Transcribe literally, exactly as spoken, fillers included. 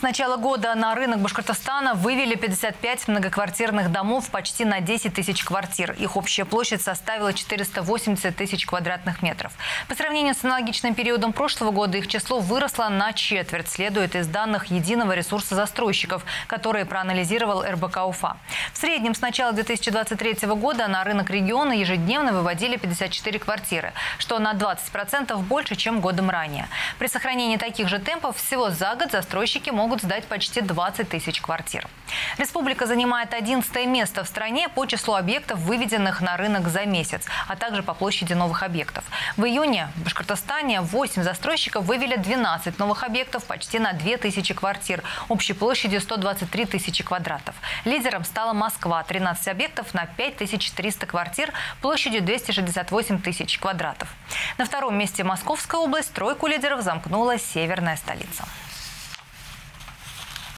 С начала года на рынок Башкортостана вывели пятьдесят пять многоквартирных домов почти на десять тысяч квартир. Их общая площадь составила четыреста восемьдесят тысяч квадратных метров. По сравнению с аналогичным периодом прошлого года их число выросло на четверть, следует из данных единого ресурса застройщиков, которые проанализировал эр бэ ка Уфа. В среднем с начала две тысячи двадцать третьего года на рынок региона ежедневно выводили пятьдесят четыре квартиры, что на двадцать процентов больше, чем годом ранее. При сохранении таких же темпов всего за год застройщики могут сдать почти двадцать тысяч квартир. Республика занимает одиннадцатое место в стране по числу объектов, выведенных на рынок за месяц, а также по площади новых объектов. В июне в Башкортостане восемь застройщиков вывели двенадцать новых объектов почти на две тысячи квартир, общей площадью сто двадцать три тысячи квадратов. Лидером стала Москва – тринадцать объектов на пять тысяч триста квартир площадью двести шестьдесят восемь тысяч квадратов. На втором месте Московская область, тройку лидеров замкнула северная столица.